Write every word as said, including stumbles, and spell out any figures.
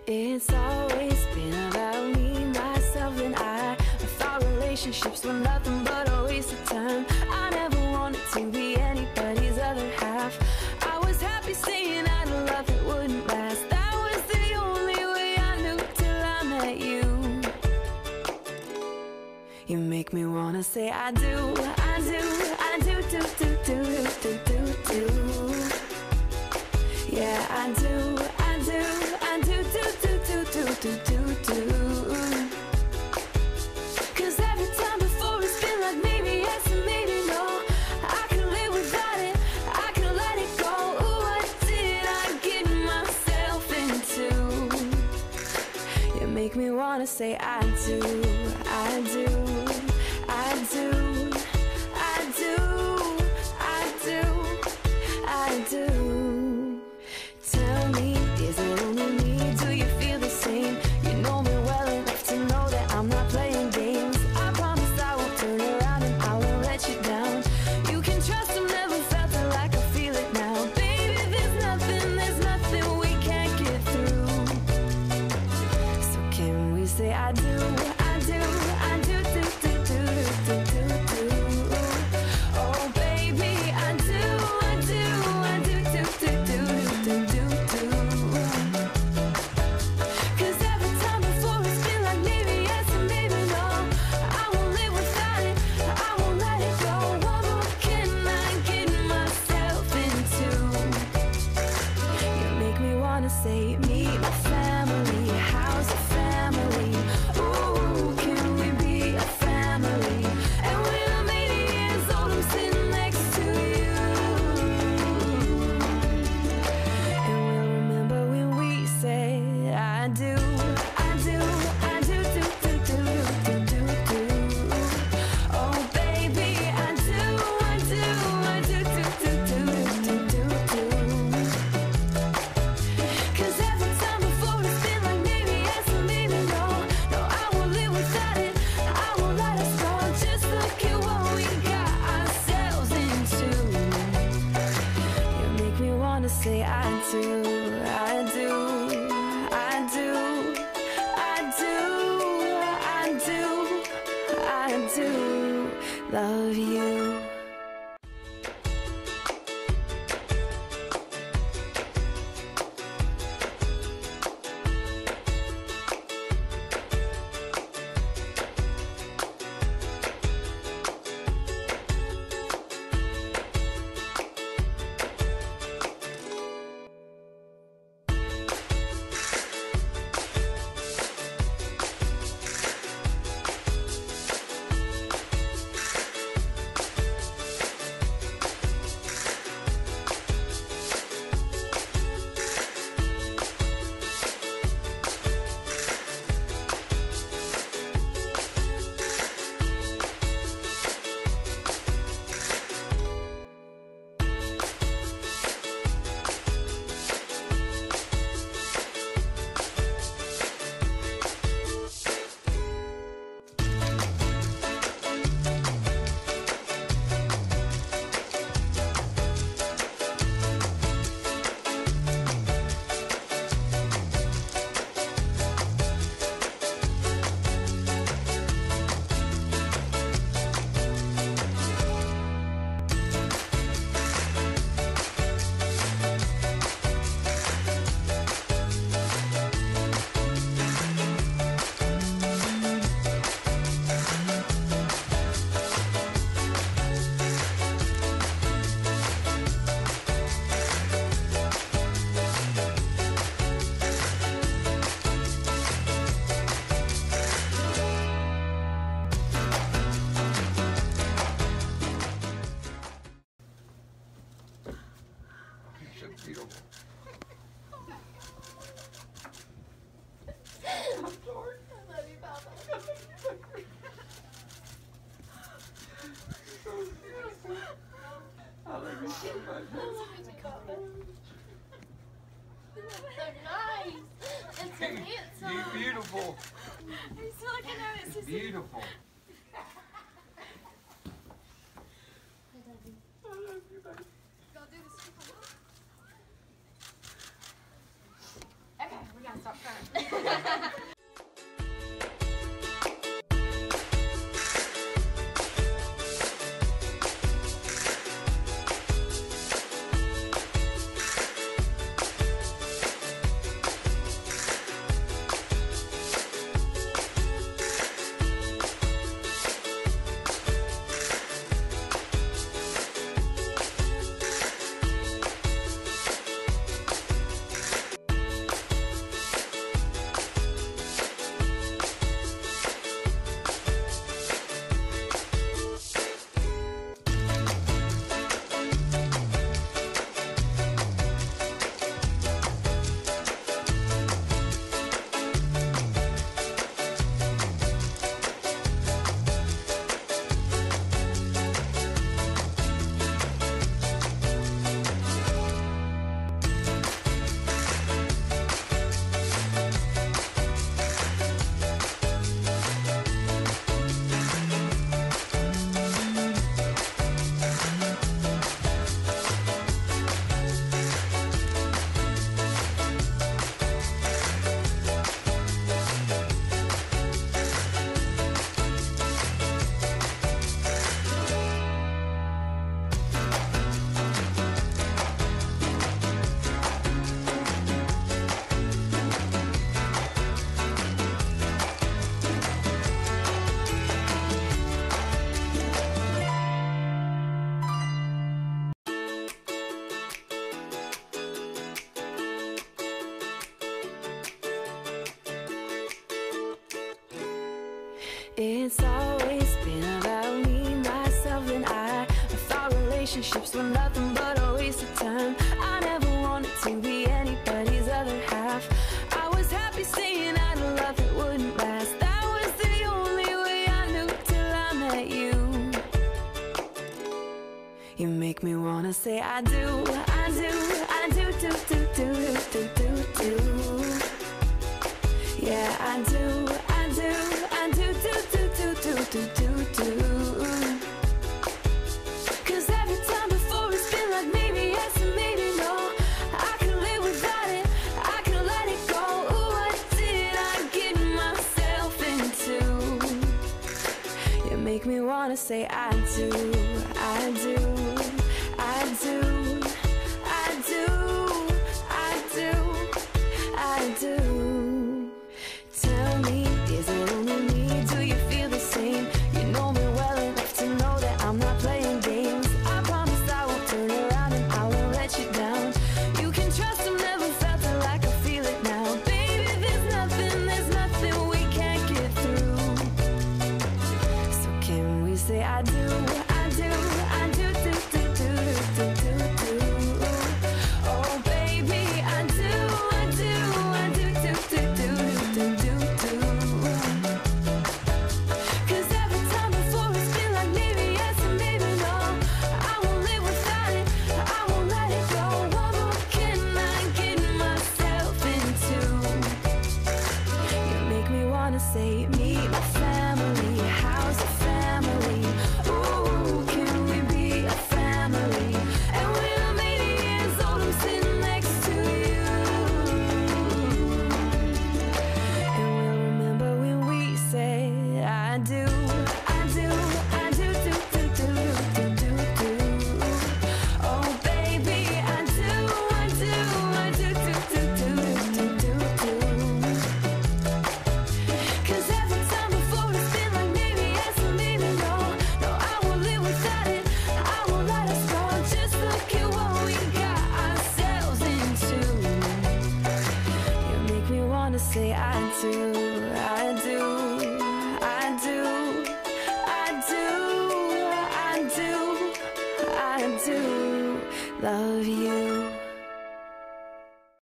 It's always been about me, myself, and I. I thought relationships were nothing but a waste of time. I never wanted to be anybody's other half. I was happy saying I'd love that wouldn't last. That was the only way I knew till I met you. You make me wanna say I do, I do, I do, do, do, do, do, do, do. Yeah, I do, I do, I do, do, do, do, do, do, do. Cause every time before it's been like maybe yes and maybe no. I can live without it, I can let it go. Ooh, what did I get myself into? You make me wanna say I do, I do, I do, I do, I do, I do. Tell me, is it only me? Do you feel the same? You know me well enough to know that I'm not playing games. I promise I won't turn around and I won't let you down. You can trust I've never felt it like I feel it now. Baby, there's nothing, there's nothing we can't get through. So can we say I do, I do, I do, do, do, do, do, do, do. Oh baby, I do, I do, I do, do, do, do, do, do, do. Cause every time before it's been like maybe yes and maybe no. I won't live without it, I won't let it go. What more can I get myself into? You make me wanna say meet my family, how's the family? Ooh, can we be a family? And when I'm eighty years old, I'm sitting next to you. And we'll remember when we said I do, I do, I do, do, do, do, do, do, do. Oh baby, I do, I do, I do, do, do, do, do, do, do. Cause every time before it's been like maybe yes and maybe no. No, I won't live without it, I won't let us go. Just look at what we got ourselves into. You make me wanna say I do, I do, I do, I do, I do, I do love you. Beautiful. I love you, Papa. I love you so much. I love you too, Papa. So nice. And so handsome. You're beautiful. Are you still looking at it? Sissy? Beautiful. I love you. I love you, baby. Go do this. Okay, we gotta stop crying. It's always been about me, myself, and I. I thought relationships were nothing but a waste of time. I never wanted to be anybody's other half. I was happy staying out of love that wouldn't last. That was the only way I knew till I met you. You make me wanna say I do, I do, I do, do, do, do, do, do, do. Yeah, I do, I do, I do, do, do, do, do, do, do, do. Cause every time before it's been like maybe yes and maybe no. I can live without it, I can let it go. Ooh, what did I get myself into? You make me wanna say I do, I do, I do, I do, I do, I do. Tell me, is it only me? Do you feel the same? You know me well enough to know that I'm not playing games. I promise I won't turn around and I won't let you down. You can trust I've never felt it like I feel it now. Baby, there's nothing, there's nothing we can't get through. So can we say I do, I do, I